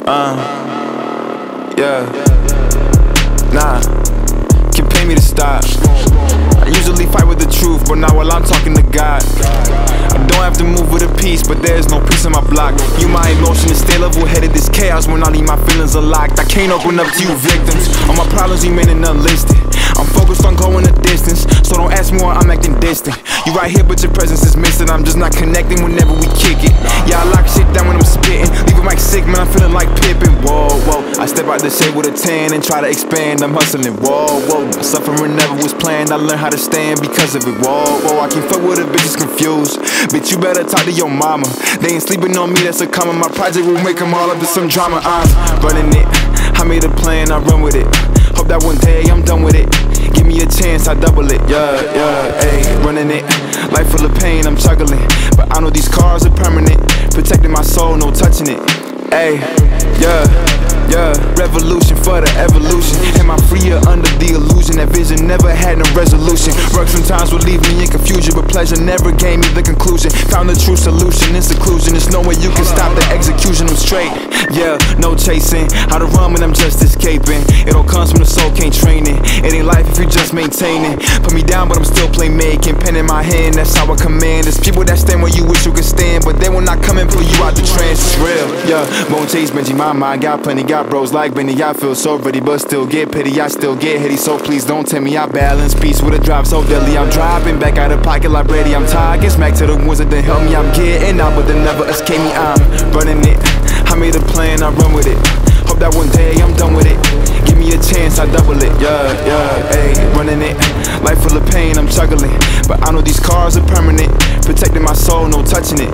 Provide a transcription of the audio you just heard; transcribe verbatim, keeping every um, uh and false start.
Uh, yeah. Nah, can pay me to stop. I usually fight with the truth, but now while I'm talking to God, I don't have to move with a peace, but there's no peace on my block. You my emotion and stay level-headed, this chaos when I leave my feelings unlocked. I can't open up to you victims, all my problems remaining unlisted. I'm focused on going the distance, so don't ask me why I'm acting distant. You right here but your presence is missing, I'm just not connecting whenever we kick it. Yeah, I lock shit down when I'm spitting, leave a mic sick, man, I'm feeling like Pippin. Whoa, whoa, I step out the shade with a tan and try to expand, I'm hustling. Whoa, whoa, suffering never was planned, I learned how to stand because of it. Whoa, whoa, I can't fuck with a bitch that's confused. Bitch, you better talk to your mama, they ain't sleeping on me, that's a comma. My project will make them all up to some drama. I'm running it, I made a plan, I run with it. Hope that one day I'm done with it. Give me a chance, I double it, yeah, yeah, ayy, running it. Life full of pain, I'm juggling, but I know these scars are permanent. Protecting my soul, no touching it, ayy, yeah, yeah. Revolution for the evolution. Am I freer under the illusion that vision never had no resolution? Work sometimes will leave me in confusion, but pleasure never gave me the conclusion. Found the true solution in seclusion, there's no way you can stop the execution. I'm straight, yeah, no chasing. How to run when I'm just escaping. It all comes from the soul, can't train it. It ain't life if you just maintaining. Put me down but I'm still playmaking. Pen in my hand, that's how I command. There's people that stand where you wish you could stand, but they will not come and pull you out the trance. It's real, yeah. Won't chase Benji, my mind got plenty. Got bros like Benny, I feel so ready, but still get pity. I still get heady, so please don't tell me I balance peace with a drop so deadly. I'm dropping back out of pocket like Brady. I'm tired, get smacked to the ones that didn't help me. I'm getting out, but they never escape me. I'm running it, I made a plan, I run with it. Hope that one day I'm done with it. Give me a chance, I double it, yeah, yeah, ayy, running it. Life full of pain, I'm juggling, but I know these scars are permanent. Protecting my soul, no touching it.